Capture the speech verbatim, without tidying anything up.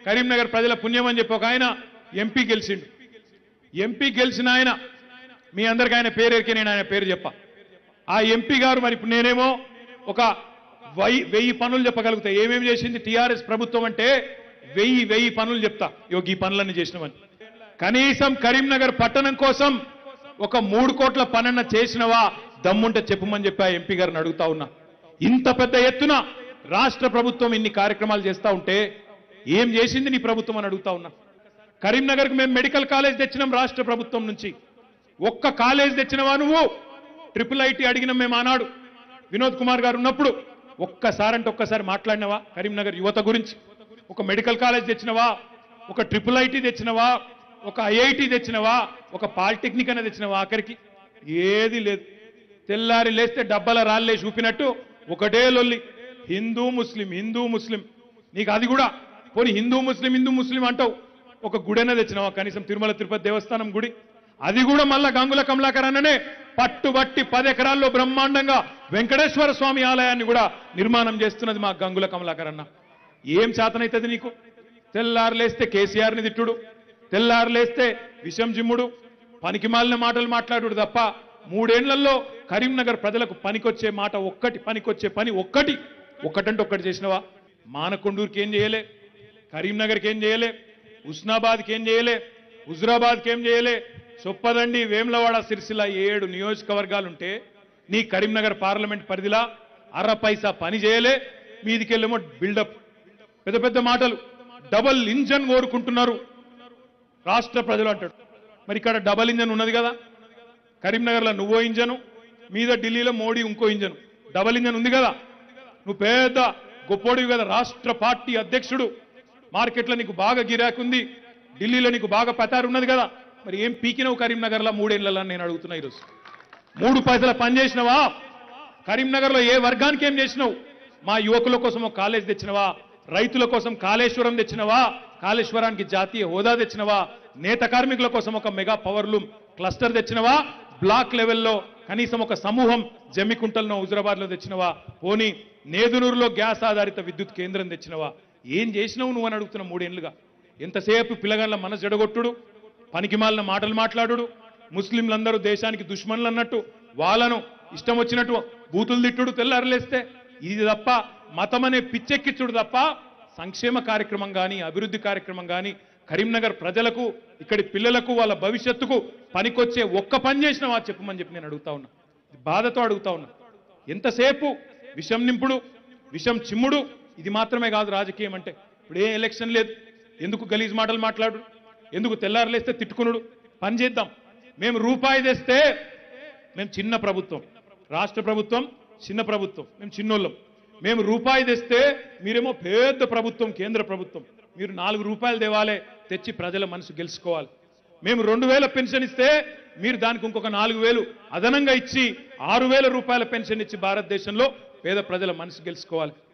కరీంనగర్ ప్రజల పుణ్యం అని చెప్పి ఒక ఆయన ఎంపీ గెలిచిండు. ఎంపీ గెలిచిన ఆయన మీ అందరికీ ఆయన పేరుకే నేను ఆయన పేరు చెప్పా. ఆ ఎంపీ గారు మరి ఇప్పుడు నేనేమో ఒక వెయ్యి వెయ్యి పనులు చెప్పగలుగుతా. ఏమేమి చేసింది టీఆర్ఎస్ ప్రభుత్వం అంటే వెయ్యి వెయ్యి పనులు చెప్తా. యోగి ఈ పనులన్నీ చేసినవని. కనీసం కరీంనగర్ పట్టణం కోసం ఒక మూడు కోట్ల పనన్న చేసినవా దమ్ముంటే చెప్పమని చెప్పి ఆ ఎంపీ గారిని అడుగుతా ఉన్నా. ఇంత పెద్ద ఎత్తున రాష్ట్ర ప్రభుత్వం ఇన్ని కార్యక్రమాలు చేస్తా ఉంటే ఏం చేసింది నీ ప్రభుత్వం అని అడుగుతా ఉన్నా. కరీంనగర్కి మేము మెడికల్ కాలేజ్ తెచ్చినాం రాష్ట్ర ప్రభుత్వం నుంచి. ఒక్క కాలేజ్ తెచ్చినవా నువ్వు? ట్రిపుల్ ఐటీ అడిగినాం మేము ఆనాడు వినోద్ కుమార్ గారు ఉన్నప్పుడు. ఒక్కసారి అంటే ఒక్కసారి మాట్లాడినవా కరీంనగర్ యువత గురించి? ఒక మెడికల్ కాలేజ్ తెచ్చినవా? ఒక ట్రిపుల్ ఐటీ తెచ్చినవా? ఒక ఐఐటి తెచ్చినవా? ఒక పాలిటెక్నిక్ అనేది తెచ్చినవా? ఆఖరికి ఏది లేదు. తెల్లారి లేస్తే డబ్బల రాళ్ళే చూపినట్టు ఒకటే లొల్లి. హిందూ ముస్లిం హిందూ ముస్లిం. నీకు అది కూడా పోనీ హిందూ ముస్లిం హిందూ ముస్లిం అంటావు. ఒక గుడైనా తెచ్చినావా? కనీసం తిరుమల తిరుపతి దేవస్థానం గుడి అది కూడా మళ్ళా గంగుల కమలాకర్ అన్ననే పట్టుబట్టి పది ఎకరాల్లో బ్రహ్మాండంగా వెంకటేశ్వర స్వామి ఆలయాన్ని కూడా నిర్మాణం చేస్తున్నది మా గంగుల కమలాకర్ అన్న. ఏం చేతనైతుంది నీకు? తెల్లారు లేస్తే కేసీఆర్ని తిట్టుడు, తెల్లారు లేస్తే విషం జిమ్ముడు, పనికి మాలిన మాటలు మాట్లాడుడు తప్ప మూడేళ్లలో కరీంనగర్ ప్రజలకు పనికొచ్చే మాట ఒక్కటి, పనికొచ్చే పని ఒక్కటి ఒక్కటంటే ఒక్కటి చేసినవా? మానకొండూరుకి ఏం చేయలే, కరీంనగర్కి ఏం చేయలే, ఉస్నాబాద్కి ఏం చేయలే, హుజురాబాద్కి ఏం చేయలే, చొప్పదండి వేములవాడ సిరిసిల్ల ఏడు నియోజకవర్గాలుంటే నీ కరీంనగర్ పార్లమెంట్ పరిధిలా అర పైసా పని చేయలే. మీదికెళ్ళేమో బిల్డప్, పెద్ద పెద్ద మాటలు. డబల్ ఇంజన్ కోరుకుంటున్నారు రాష్ట్ర ప్రజలు అంటాడు. మరి ఇక్కడ డబల్ ఇంజన్ ఉన్నది కదా కరీంనగర్లో. నువ్వో ఇంజను, మీద ఢిల్లీలో మోడీ ఇంకో ఇంజను. డబల్ ఇంజన్ ఉంది కదా. నువ్వు పెద్ద గొప్పోడివి కదా, రాష్ట్ర పార్టీ అధ్యక్షుడు. మార్కెట్లో నీకు బాగా గిరాకుంది, ఢిల్లీలో నీకు బాగా పతారు ఉన్నది కదా. మరి ఏం పీకినవు కరీంనగర్లో మూడేళ్లలో నేను అడుగుతున్నా. ఈరోజు మూడు పైసల పని చేసినవా? కరీంనగర్లో ఏ వర్గానికి ఏం చేసినావు? మా యువకుల కోసం ఒక కాలేజ్ తెచ్చినవా? రైతుల కోసం కాళేశ్వరం తెచ్చినవా? కాళేశ్వరానికి జాతీయ హోదా తెచ్చినవా? నేత కార్మికుల కోసం ఒక మెగా పవర్ లూమ్ క్లస్టర్ తెచ్చినవా? బ్లాక్ లెవెల్లో కనీసం ఒక సమూహం జమ్మికుంటలను హుజురాబాద్లో తెచ్చినవా? పోనీ నేదునూరులో గ్యాస్ ఆధారిత విద్యుత్ కేంద్రం తెచ్చినవా? ఏం చేసినావు నువ్వు అని అడుగుతున్నా. మూడేళ్లుగా ఎంతసేపు పిల్లగాళ్ళ మనసు జడగొట్టుడు, పనికిమాలిన మాటలు మాట్లాడుడు, ముస్లింలందరూ దేశానికి దుష్మన్లు అన్నట్టు వాళ్ళను ఇష్టం వచ్చినట్టు బూతులు తిట్టుడు తెల్లారలేస్తే. ఇది తప్ప మతం అనే పిచ్చెక్కిచ్చుడు తప్ప సంక్షేమ కార్యక్రమం కానీ అభివృద్ధి కార్యక్రమం కానీ కరీంనగర్ ప్రజలకు ఇక్కడి పిల్లలకు వాళ్ళ భవిష్యత్తుకు పనికొచ్చే ఒక్క పని చేసినవా చెప్పమని చెప్పి నేను అడుగుతా ఉన్నా. బాధతో అడుగుతా ఉన్నా. ఎంతసేపు విషం నింపుడు, విషం చిమ్ముడు. ఇది మాత్రమే కాదు రాజకీయం అంటే. ఇప్పుడు ఏ ఎలక్షన్ లేదు, ఎందుకు గలీజ్ మాటలు మాట్లాడు, ఎందుకు తెల్లారలేస్తే తిట్టుకునుడు? పని చేద్దాం. మేము రూపాయి తెస్తే మేము చిన్న ప్రభుత్వం, రాష్ట్ర ప్రభుత్వం చిన్న ప్రభుత్వం, మేము చిన్నోళ్ళం. మేము రూపాయి తెస్తే మీరేమో పెద్ద ప్రభుత్వం, కేంద్ర ప్రభుత్వం. మీరు నాలుగు రూపాయలు తేవాలి, తెచ్చి ప్రజల మనసు గెలుచుకోవాలి. మేము రెండు వేల పెన్షన్ ఇస్తే మీరు దానికి ఇంకొక నాలుగు వేలు అదనంగా ఇచ్చి ఆరు వేల రూపాయల పెన్షన్ ఇచ్చి భారతదేశంలో పేద ప్రజల మనసు గెలుచుకోవాలి.